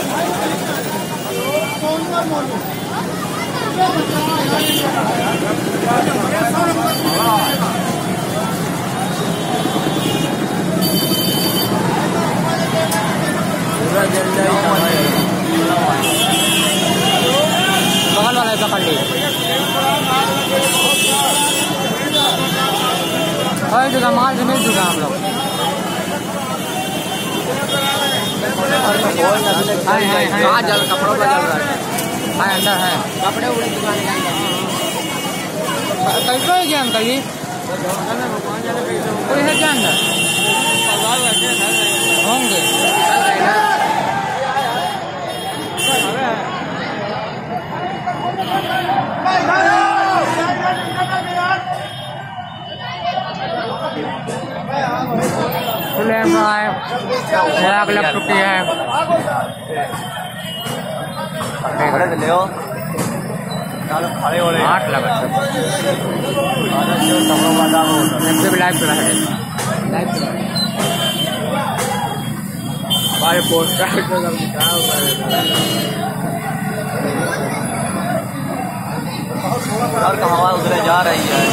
बगल वाले पकड़ ली जगह माल से मिल चुका हम लोग। जल कपड़ों पर जल रहा है अंदर है कपड़े उड़े कैसे है क्या अंकल जी कोई है क्या अंदर होंगे लैपटॉप की है खड़े हो रहे 8 लगा लाइव चला है हमारे पोस्टर हवा उधर जा रही है।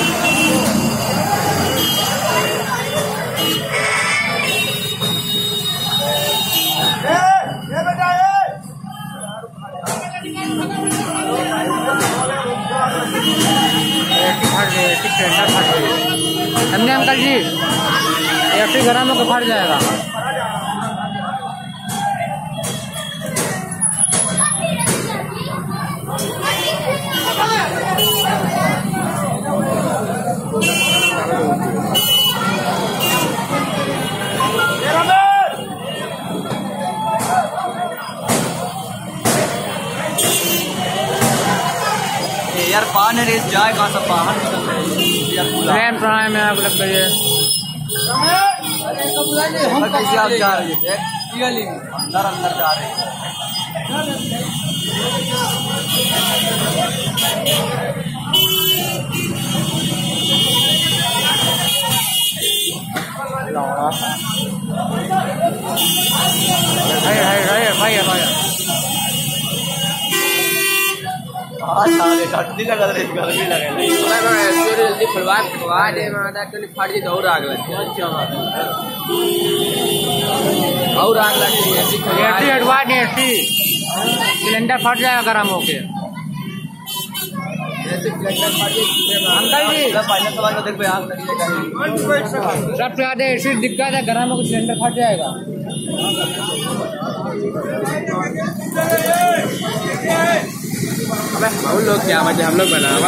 हमने अंकल जी ऐसे ग्रामों को फट जाएगा। यार पानी रेस जाए कहाँ सब बाहर निकल रहे हैं प्राइम में आग लग गई है। कैसे आप जा रहे हैं अंदर अंदर जा रहे हैं। ठंडी लग रही गर्मी लगे जल्दी खुलवा दे फट जी और आग लग और आग लगी सिलेंडर फट जाएगा गर्म होके। अंकल जी सबसे ज्यादा ऐसी दिक्कत है गर्म होकर सिलेंडर फट जाएगा। हम लोग क्या बचे हम लोग बना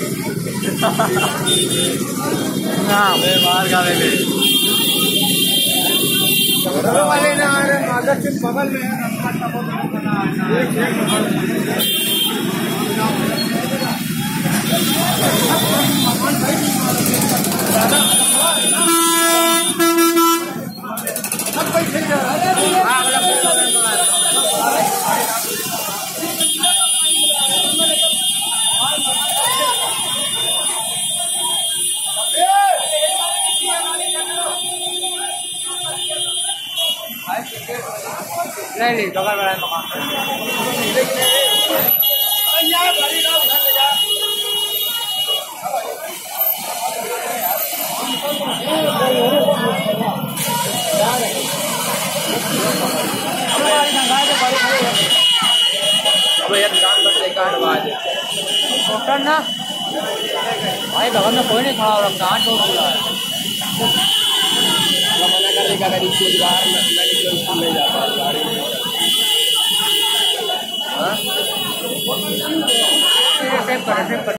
वाले ना बगल में नहीं बगल वाला मकान ना भाई बगल में कोई नहीं खड़ा हो रहा कहाँ छोड़ रहा है मना कर देगा गाड़ी ले जाता है गाड़ी में।